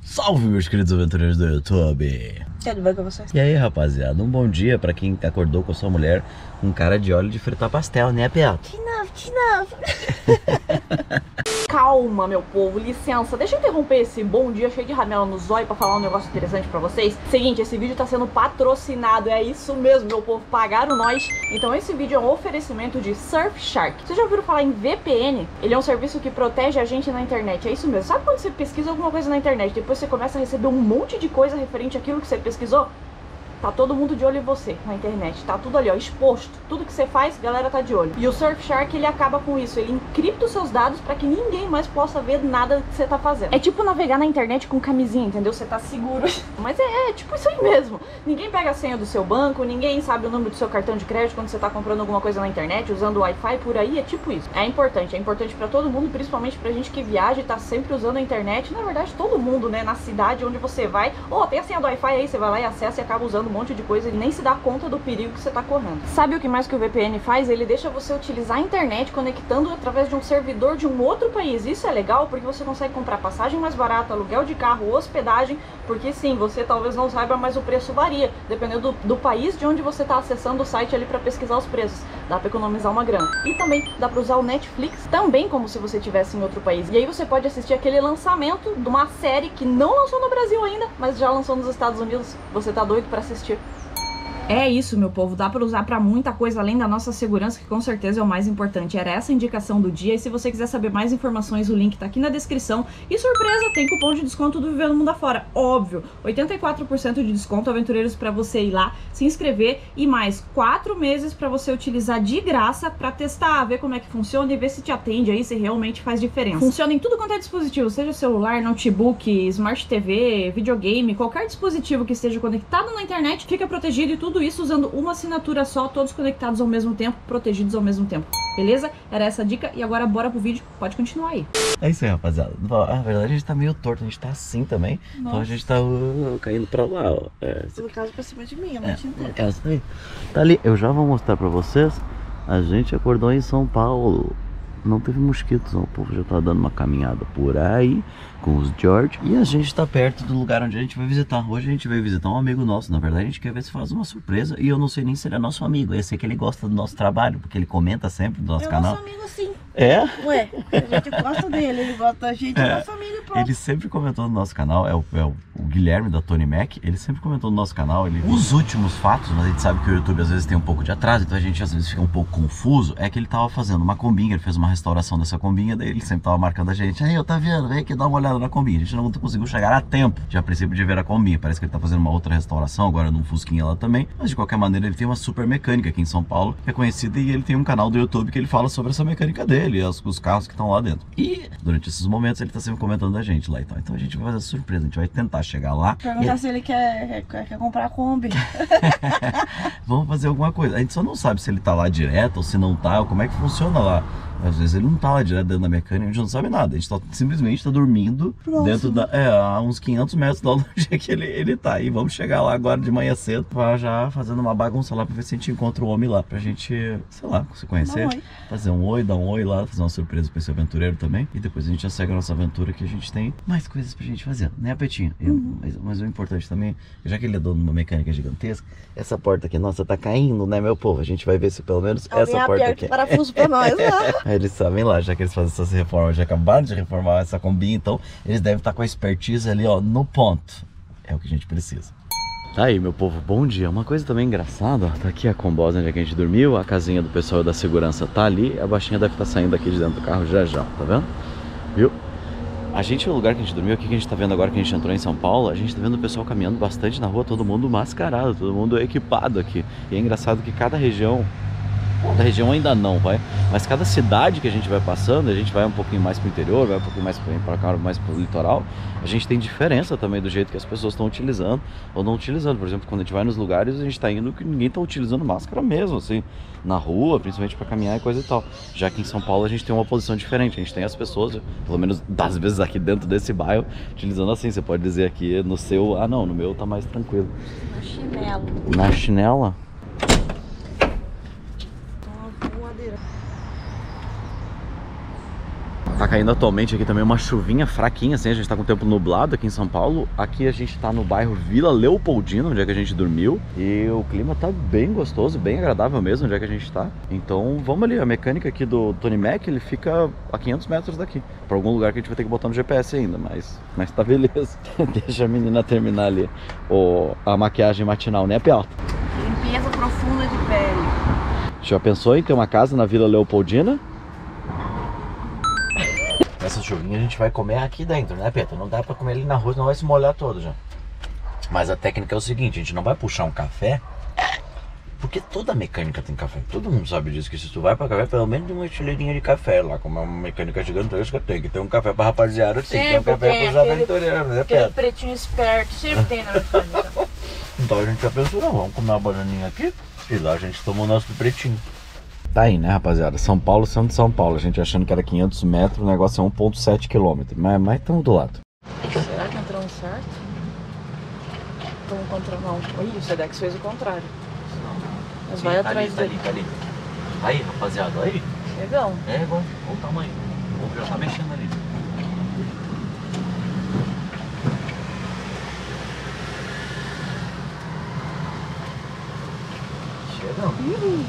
Salve, meus queridos aventureiros do YouTube! Tudo bem com vocês? E aí, rapaziada, um bom dia pra quem acordou com a sua mulher com cara de óleo de fritar pastel, né, Beto? De novo. Calma, meu povo, licença, deixa eu interromper esse bom dia cheio de ramela no zóio pra falar um negócio interessante pra vocês. Seguinte, esse vídeo tá sendo patrocinado, é isso mesmo, meu povo, pagaram nós. Então esse vídeo é um oferecimento de Surfshark. Vocês já ouviram falar em VPN? Ele é um serviço que protege a gente na internet, é isso mesmo. Sabe quando você pesquisa alguma coisa na internet, depois você começa a receber um monte de coisa referente àquilo que você pesquisou? Tá todo mundo de olho em você na internet, tá tudo ali, ó, exposto. Tudo que você faz, a galera tá de olho. E o Surfshark, ele acaba com isso, ele encripta os seus dados pra que ninguém mais possa ver nada que você tá fazendo. É tipo navegar na internet com camisinha, entendeu? Você tá seguro. Mas é tipo isso aí mesmo. Ninguém pega a senha do seu banco, ninguém sabe o número do seu cartão de crédito quando você tá comprando alguma coisa na internet, usando o Wi-Fi, por aí, é tipo isso. É importante pra todo mundo, principalmente pra gente que viaja e tá sempre usando a internet. Na verdade, todo mundo, né, na cidade onde você vai, tem a senha do Wi-Fi aí, você vai lá e acessa e acaba usando um monte de coisa e nem se dá conta do perigo que você tá correndo. Sabe o que mais que o VPN faz? Ele deixa você utilizar a internet conectando através de um servidor de um outro país. Isso é legal porque você consegue comprar passagem mais barata, aluguel de carro, hospedagem, porque sim, você talvez não saiba, mas o preço varia, dependendo do país de onde você tá acessando o site ali pra pesquisar os preços. Dá pra economizar uma grana. E também dá pra usar o Netflix, também como se você estivesse em outro país. E aí você pode assistir aquele lançamento de uma série que não lançou no Brasil ainda, mas já lançou nos Estados Unidos. Você tá doido pra assistir? É isso, meu povo, dá pra usar pra muita coisa além da nossa segurança, que com certeza é o mais importante. Era essa a indicação do dia, e se você quiser saber mais informações, o link tá aqui na descrição. E surpresa, tem cupom de desconto do Vivendo Mundo Afora, óbvio, 84% de desconto, aventureiros, pra você ir lá, se inscrever, e mais 4 meses pra você utilizar de graça pra testar, ver como é que funciona e ver se te atende aí, se realmente faz diferença. Funciona em tudo quanto é dispositivo, seja celular, notebook, smart TV, videogame, qualquer dispositivo que esteja conectado na internet, fica protegido, e tudo isso usando uma assinatura só, todos conectados ao mesmo tempo, protegidos ao mesmo tempo. Beleza? Era essa a dica, e agora bora pro vídeo, pode continuar aí. É isso aí, rapaziada. Na verdade, a gente tá meio torto, a gente tá assim também. Nossa. Então a gente tá caindo pra lá, ó. No caso, pra cima de mim, a noite inteira. Essa aí. Tá ali, eu já vou mostrar pra vocês. A gente acordou em São Paulo. Não teve mosquitos, não. O povo já tá dando uma caminhada por aí com os George. E a gente tá perto do lugar onde a gente vai visitar. Hoje a gente veio visitar um amigo nosso. Na verdade, a gente quer ver se faz uma surpresa. E eu não sei nem se ele é nosso amigo. Eu sei que ele gosta do nosso trabalho, porque ele comenta sempre do nosso canal. É nosso amigo, sim. É? Ué, a gente gosta dele, ele gosta da gente, é nossa família, pronto. Ele sempre comentou no nosso canal, é o Guilherme da Tony Mac. Ele sempre comentou no nosso canal, os últimos fatos, mas a gente sabe que o YouTube às vezes tem um pouco de atraso, então a gente às vezes fica um pouco confuso. É que ele tava fazendo uma combinha, ele fez uma restauração dessa combinha, daí ele sempre tava marcando a gente. Aí, tá vendo? Vem aqui dar uma olhada na combinha. A gente não conseguiu chegar a tempo, já a princípio, de ver a combinha. Parece que ele tá fazendo uma outra restauração, agora num Fusquinha lá também. Mas de qualquer maneira, ele tem uma super mecânica aqui em São Paulo, que é conhecida, e ele tem um canal do YouTube que ele fala sobre essa mecânica dele, os carros que estão lá dentro. E durante esses momentos ele tá sempre comentando a gente lá, então a gente vai fazer surpresa, a gente vai tentar chegar lá. Perguntar se ele quer comprar a Kombi. Vamos fazer alguma coisa. A gente só não sabe se ele tá lá direto ou se não tá, ou como é que funciona lá. Às vezes ele não tá lá direto dentro da mecânica, a gente não sabe nada. A gente simplesmente tá dormindo dentro da... a uns 500 metros da onde que ele tá. E vamos chegar lá agora de manhã cedo, já fazendo uma bagunça lá pra ver se a gente encontra o homem lá. Pra gente, sei lá, se conhecer, fazer um oi, dar um oi lá, fazer uma surpresa pra esse aventureiro também. E depois a gente já segue a nossa aventura, que a gente tem mais coisas pra gente fazer, né, Petinho? Mas o importante também, já que ele é dono de uma mecânica gigantesca, essa porta aqui, nossa, tá caindo, né, meu povo? A gente vai ver se pelo menos essa porta aqui... parafuso pra nós, né? Eles sabem lá, já que eles fazem essas reformas, já acabaram de reformar essa combinha, então eles devem estar com a expertise ali, ó, no ponto. É o que a gente precisa. Tá aí, meu povo, bom dia. Uma coisa também engraçada, ó, tá aqui a combosa onde a gente dormiu, a casinha do pessoal da segurança tá ali, a baixinha deve estar saindo aqui de dentro do carro já, tá vendo? Viu? A gente, o lugar que a gente dormiu, aqui que a gente tá vendo agora que a gente entrou em São Paulo, a gente tá vendo o pessoal caminhando bastante na rua, todo mundo mascarado, todo mundo equipado aqui. E é engraçado que cada região... Da região ainda não, mas cada cidade que a gente vai passando, a gente vai um pouquinho mais pro interior, vai um pouquinho mais para cá, mais pro litoral, a gente tem diferença também do jeito que as pessoas estão utilizando ou não utilizando. Por exemplo, quando a gente vai nos lugares, a gente tá indo que ninguém tá utilizando máscara mesmo, assim, na rua, principalmente para caminhar e coisa e tal. Já que em São Paulo a gente tem uma posição diferente, a gente tem as pessoas, pelo menos das vezes aqui dentro desse bairro, utilizando assim. Você pode dizer aqui no seu, não, no meu tá mais tranquilo. Na chinela. Na chinela? Tá caindo atualmente aqui também uma chuvinha fraquinha, assim, a gente tá com o tempo nublado aqui em São Paulo. Aqui a gente tá no bairro Vila Leopoldina, onde é que a gente dormiu. E o clima tá bem gostoso, bem agradável mesmo, onde é que a gente tá. Então vamos ali, a mecânica aqui do Tony Mac, ele fica a 500 metros daqui. Pra algum lugar que a gente vai ter que botar no GPS ainda, mas tá beleza. Deixa a menina terminar ali a maquiagem matinal, né, Piauta? Limpeza profunda de pele. Já pensou em ter uma casa na Vila Leopoldina? Essa chuvinha a gente vai comer aqui dentro, né, Pedro? Não dá pra comer ali na rua, senão vai se molhar todo já. Mas a técnica é o seguinte, a gente não vai puxar um café, porque toda mecânica tem café. Todo mundo sabe disso, que se tu vai pra café, pelo menos uma estileirinha de café lá, como é uma mecânica gigantesca, tem que ter um café pra rapaziada, tem que ter um café pros aventureiros, né, Pedro? Aquele pretinho esperto, sempre tem na mecânica. Então a gente já pensou, não, vamos comer uma bananinha aqui e lá a gente toma o nosso pretinho. Tá aí, né, rapaziada? São Paulo, centro de São Paulo. A gente achando que era 500 metros, o negócio é 1,7 km. Mas estamos do lado. Será que entramos certo? Estamos contra não. Ih, o Sedex fez o contrário. Mas vai atrás dele. Tá ali. Aí, rapaziada, aí. Legal. É igual, olha o tamanho. O povo já tá mexendo ali. Chegando.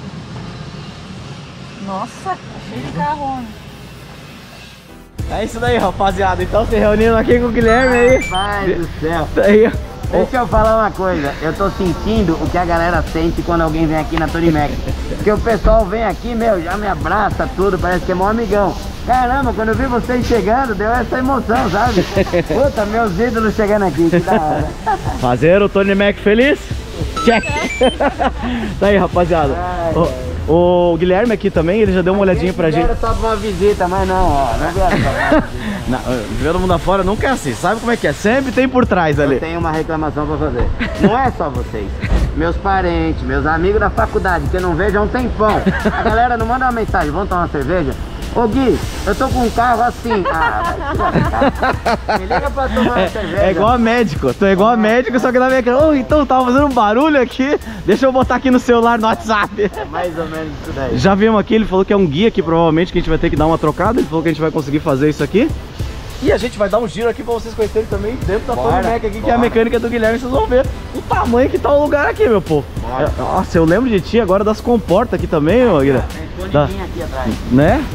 Nossa, cheio de carro. É isso daí, rapaziada. Então se reunindo aqui com o Guilherme aí. Rapaz do céu. Aí, Deixa eu falar uma coisa. Eu tô sentindo o que a galera sente quando alguém vem aqui na Tony Mac. Porque o pessoal vem aqui, meu, já me abraça tudo, parece que é mó amigão. Caramba, quando eu vi vocês chegando, deu essa emoção, sabe? Puta, meus ídolos chegando aqui, que da hora. fazer o Tony Mac feliz? Check! Tá aí, rapaziada. O Guilherme aqui também, ele já deu uma olhadinha pra gente. Eu só pra uma visita, mas não, ó, não vieram só pra uma visita. Ver do mundo afora nunca é assim, sabe como é que é? Sempre tem por trás ali. Eu tenho uma reclamação pra fazer. Não é só vocês. Meus parentes, meus amigos da faculdade, que eu não vejo há um tempão. A galera não manda uma mensagem, vamos tomar uma cerveja? Ô Gui, eu tô com um carro assim. Me liga pra tomar uma cerveja. É igual a médico, tô igual a médico, só que na minha cara, então tava fazendo um barulho aqui, deixa eu botar aqui no celular, no WhatsApp. É mais ou menos isso daí. Já vimos aqui, ele falou que é um guia aqui, provavelmente, que a gente vai ter que dar uma trocada, ele falou que a gente vai conseguir fazer isso aqui. E a gente vai dar um giro aqui pra vocês conhecerem também dentro da Tony Mac aqui, que é a mecânica do Guilherme, vocês vão ver o tamanho que tá o lugar aqui, meu povo. Nossa, eu lembro de ti agora das comportas aqui também, ó, Guilherme. Tem escondidinha aqui atrás. Né?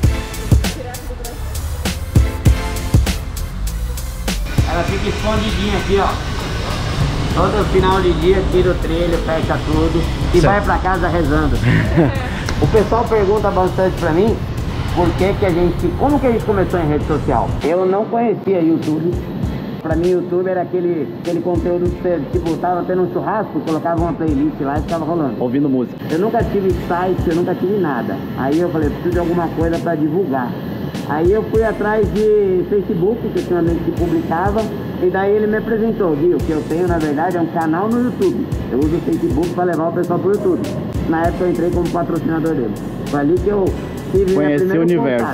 Ela fica escondidinha aqui, ó. Todo final de dia tira o trilho, fecha tudo e vai pra casa rezando. O pessoal pergunta bastante pra mim como que a gente começou em rede social. Eu não conhecia YouTube. Pra mim YouTube era aquele conteúdo que você, tipo, tava tendo um churrasco, colocava uma playlist lá e ficava rolando. Ouvindo música. Eu nunca tive site, eu nunca tive nada. Aí eu falei, preciso de alguma coisa pra divulgar. Aí eu fui atrás de Facebook, que eu tinha um amigo que publicava, e daí ele me apresentou, Gui, o que eu tenho na verdade é um canal no YouTube. Eu uso o Facebook para levar o pessoal pro YouTube. Na época eu entrei como patrocinador dele. Foi ali que eu tive minha primeira contato.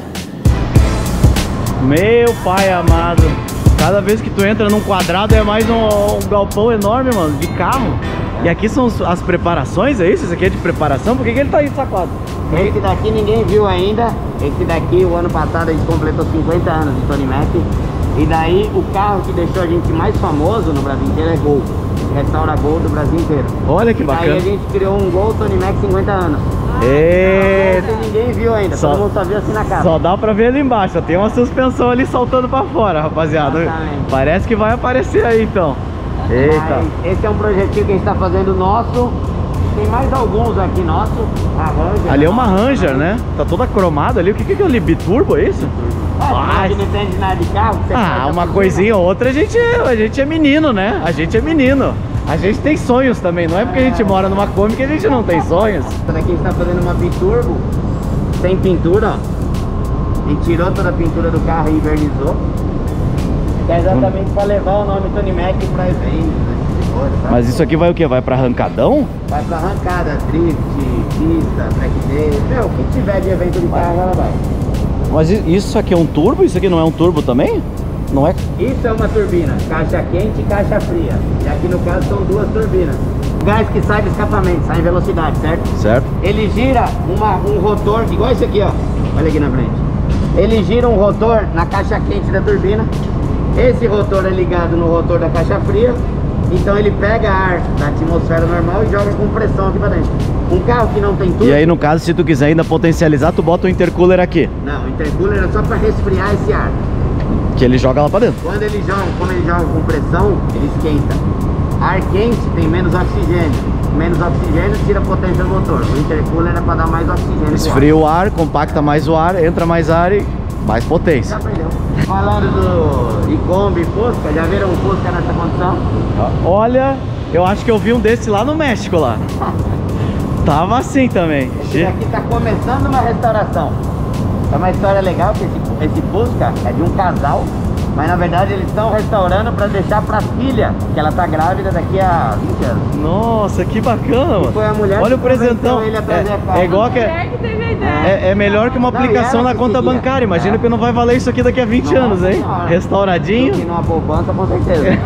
Meu pai amado, cada vez que tu entra num quadrado é mais um galpão enorme, mano, de carro. E aqui são as preparações, é isso? Isso aqui é de preparação? Por que ele tá aí sacado? Esse daqui ninguém viu ainda. Esse daqui, o ano passado, a gente completou 50 anos de Tony Mac. E daí, o carro que deixou a gente mais famoso no Brasil inteiro é Gol. Restaura Gol do Brasil inteiro. Olha que bacana. Aí a gente criou um Gol Tony Mac 50 anos. Eita. Ninguém viu ainda, todo mundo só viu assim na capa. Só dá pra ver ali embaixo, tem uma suspensão ali soltando pra fora, rapaziada. Exatamente. Parece que vai aparecer aí então. Eita. Mas esse é um projetinho que a gente tá fazendo nosso. Tem mais alguns aqui nosso. A Ranger. Ali é uma Ranger, né? Tá toda cromada ali. O que é ali? Biturbo, é isso? A gente não entende nada de carro. Uma coisinha ou outra a gente é menino, né? A gente é menino. A gente tem sonhos também. Não é porque a gente mora numa Kombi que a gente não tem sonhos. Essa daqui a gente tá fazendo uma biturbo sem pintura, ó. A gente tirou toda a pintura do carro e invernizou. Que é exatamente para levar o nome Tony Mac para eventos. Mas isso aqui vai o que? Vai pra arrancadão? Vai pra arrancada, drift, pista, track day, o que tiver de evento de carro ela vai. Mas isso aqui é um turbo? Isso aqui não é um turbo também? Não é? Isso é uma turbina, caixa quente e caixa fria. E aqui no caso são duas turbinas. O gás que sai do escapamento, sai em velocidade, certo? Certo. Ele gira um rotor igual esse aqui, ó. Olha aqui na frente. Ele gira um rotor na caixa quente da turbina. Esse rotor é ligado no rotor da caixa fria. Então ele pega ar da atmosfera normal e joga com pressão aqui pra dentro. Um carro que não tem tudo... E aí no caso, se tu quiser ainda potencializar, tu bota o intercooler aqui. Não, o intercooler é só pra resfriar esse ar. Que ele joga lá pra dentro. Quando ele joga com pressão, ele esquenta. Ar quente tem menos oxigênio. Menos oxigênio tira a potência do motor. O intercooler é para dar mais oxigênio. Esfria o ar, compacta mais o ar, entra mais ar e mais potência. Já aprendeu. Falando do Icombi e Fusca, já viram um Fusca nessa condição? Olha, eu acho que eu vi um desse lá no México lá. Tava assim também. Esse aqui tá começando uma restauração. É uma história legal que esse Fusca é de um casal, mas na verdade eles estão restaurando para deixar para a filha, que ela tá grávida daqui a 20 anos. Nossa, que bacana, mano. Foi a mulher. Olha o presentão. É igual que é melhor que uma aplicação na conta bancária. Imagina que não vai valer isso aqui daqui a 20 anos, hein? Senhora. Restauradinho. E numa poupança, com certeza.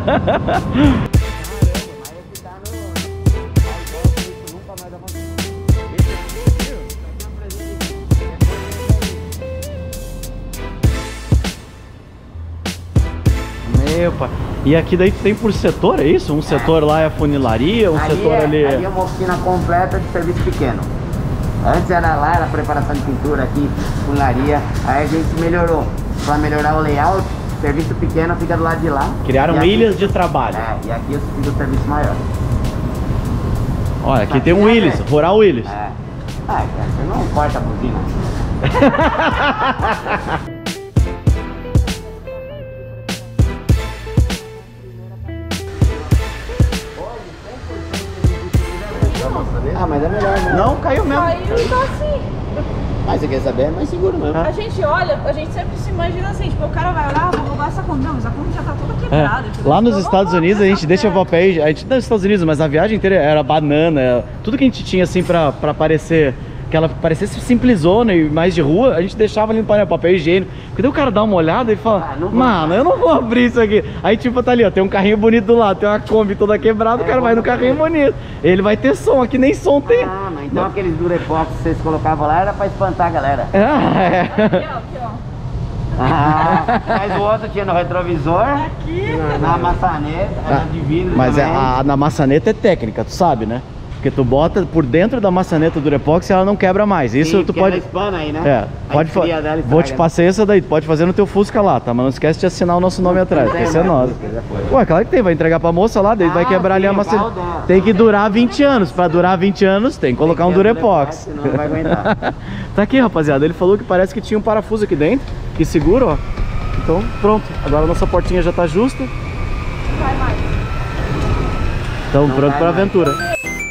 Epa. E aqui daí tem por setor, é isso? Um setor lá é a funilaria, um setor ali... Ali é uma oficina completa de serviço pequeno. Antes era lá, era preparação de pintura aqui, funilaria. Aí a gente melhorou. Para melhorar o layout, serviço pequeno fica do lado de lá. Criaram ilhas de trabalho. E aqui fica o serviço maior. Olha, aqui tem um Willis, Rural Willis. Você não corta a buzina. Mas é melhor, né? Não, caiu mesmo. Caiu e tá assim. Mas você quer saber, é mais seguro mesmo. A gente olha, a gente sempre se imagina assim, tipo, o cara vai olhar, vou roubar essa Kombi. Não, mas a Kombi já tá toda quebrada. Lá nos Estados Unidos a gente deixa papéis, a gente não nos Estados Unidos, mas a viagem inteira era banana, tudo que a gente tinha assim pra parecer, que ela parecesse simplesona e mais de rua, a gente deixava ali no painel, papel higiênico. Porque daí o cara dá uma olhada e fala, mano, eu não vou abrir isso aqui. Aí tipo, tá ali, ó, tem um carrinho bonito do lado, tem uma Kombi toda quebrada, o cara vai no carrinho bonito. Ele vai ter som, aqui nem som tem. Mas então aqueles Durepox que vocês colocavam lá era pra espantar a galera. Aqui, ó. Mas o outro tinha no retrovisor, Aqui. na maçaneta, era de vidro. Mas também. na maçaneta é técnica, tu sabe, né? Porque tu bota por dentro da maçaneta do Durepox e ela não quebra mais. Isso sim, tu pode... espana aí, né? Pode vou te passar essa daí, tu pode fazer no teu Fusca lá, tá? Mas não esquece de assinar o nosso nome atrás, porque esse é nosso. Ué, claro que tem, vai entregar pra moça lá, daí vai quebrar ali a maçaneta. Tem que durar 20 anos, pra durar 20 anos tem que colocar um Durepox. Senão não vai aguentar. Tá aqui, rapaziada, ele falou que parece que tinha um parafuso aqui dentro, que segura, ó. Então, pronto, agora a nossa portinha já tá justa. Vai mais. Então, pronto pra aventura.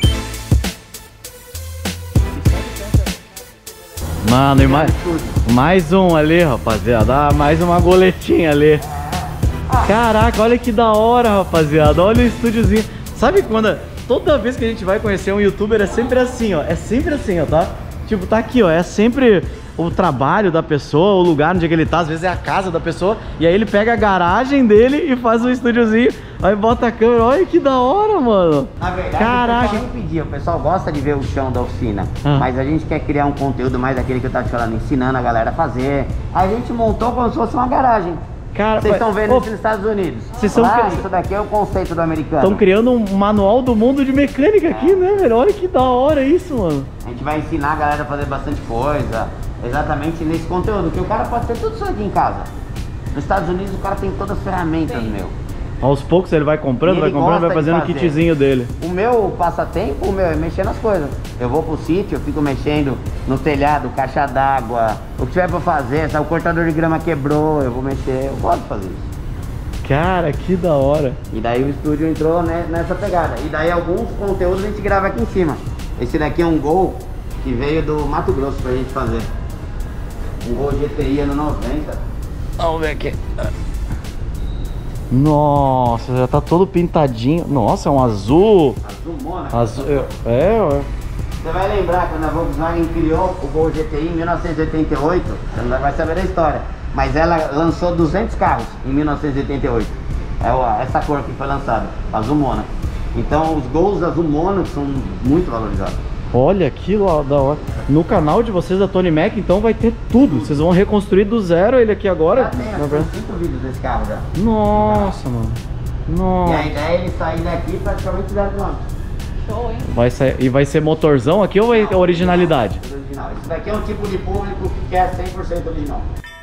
Mano, e mais um ali, rapaziada. Mais uma goletinha ali. Caraca, olha que da hora, rapaziada. Olha o estúdiozinho. Sabe quando... Toda vez que a gente vai conhecer um youtuber é sempre assim, ó. É sempre assim, ó, tá? Tipo, tá aqui, ó. É sempre o trabalho da pessoa, o lugar onde é que ele tá. Às vezes é a casa da pessoa. E aí ele pega a garagem dele e faz um estúdiozinho. Aí bota a câmera. Olha que da hora, mano. Na verdade, caraca, o pessoal nem pedia. O pessoal gosta de ver o chão da oficina. Mas a gente quer criar um conteúdo mais daquele que eu tava te falando, ensinando a galera a fazer. A gente montou como se fosse uma garagem. Cara, vocês estão vendo isso nos Estados Unidos. Isso daqui é o conceito do americano. Estão criando um manual do mundo de mecânica aqui, né, velho? Olha que da hora isso, mano. A gente vai ensinar a galera a fazer bastante coisa, exatamente nesse conteúdo, que o cara pode ter tudo isso aqui em casa. Nos Estados Unidos o cara tem todas as ferramentas, meu. Aos poucos ele vai comprando, vai fazendo o kitzinho dele. O meu passatempo, é mexer nas coisas. Eu vou pro sítio, eu fico mexendo no telhado, caixa d'água, o que tiver pra fazer, se o cortador de grama quebrou, eu vou mexer, eu gosto de fazer isso. Cara, que da hora. E daí o estúdio entrou nessa pegada. E daí alguns conteúdos a gente grava aqui em cima. Esse daqui é um Gol que veio do Mato Grosso pra gente fazer. Um Gol GTI ano 90. Vamos ver aqui. Nossa, já tá todo pintadinho. Nossa, é um azul. Azul Mônaco. Azul, Você vai lembrar quando a Volkswagen criou o Gol GTI em 1988. Você não vai saber da história. Mas ela lançou 200 carros em 1988. É essa cor que foi lançada, azul Mônaco. Então os Gols azul Mônaco são muito valorizados. Olha que da hora. No canal de vocês da Tony Mac, então vai ter tudo. Vocês vão reconstruir do zero ele aqui agora? Já tem 5 vídeos desse carro já. Nossa, mano. Nossa. E a ideia é ele sair daqui praticamente 0 km. Show, hein? Vai sair, e vai ser motorzão aqui ou vai ter originalidade? Original. Isso daqui é um tipo de público que quer 100% original.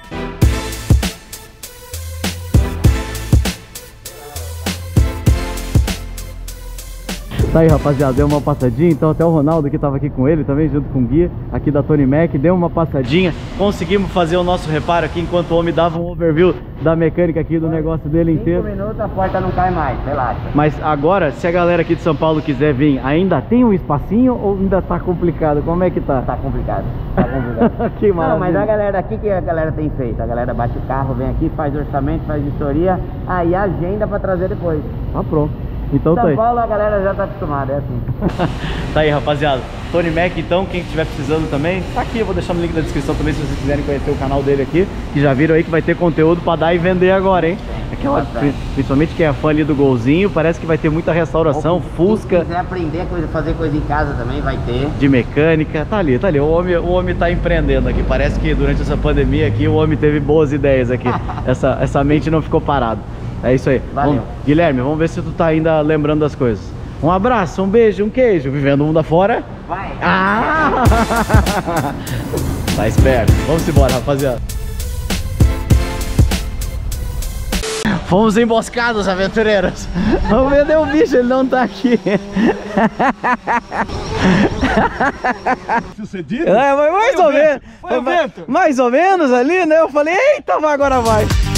Tá aí, rapaziada, deu uma passadinha, então até o Ronaldo que tava aqui com ele também, junto com o guia aqui da Tony Mac, deu uma passadinha, conseguimos fazer o nosso reparo aqui enquanto o homem dava um overview da mecânica aqui do negócio dele inteiro. 5 minutos a porta não cai mais, relaxa. Mas agora, se a galera aqui de São Paulo quiser vir, ainda tem um espacinho ou ainda tá complicado? Como é que tá? Tá complicado, tá complicado. Que maravilha. Não, mas a galera aqui, que a galera tem feito? A galera bate o carro, vem aqui, faz orçamento, faz vistoria, aí agenda pra trazer depois. Tá pronto. Então tá São aí. Paulo a galera já tá acostumada, é assim. Tá aí, rapaziada. Tony Mac, então, quem estiver precisando também, tá aqui, eu vou deixar no link da descrição também se vocês quiserem conhecer o canal dele aqui, que já viram aí que vai ter conteúdo pra dar e vender agora, hein? Aquela, principalmente quem é fã ali do Golzinho, parece que vai ter muita restauração, Fusca. Quem quiser aprender a fazer coisa em casa também vai ter. De mecânica, tá ali, o homem tá empreendendo aqui. Parece que durante essa pandemia aqui o homem teve boas ideias aqui. essa mente não ficou parada. É isso aí. Valeu. Guilherme, vamos ver se tu tá ainda lembrando das coisas. Um abraço, um beijo, um queijo. Vivendo o mundo afora. Vai! Ah! Tá esperto. Vamos embora, rapaziada. Fomos emboscados, aventureiros. Vamos vender o bicho, ele não tá aqui. Sucedido? É, mas mais ou menos. Foi o vento. Mais ou menos ali, né? Eu falei, eita, agora vai.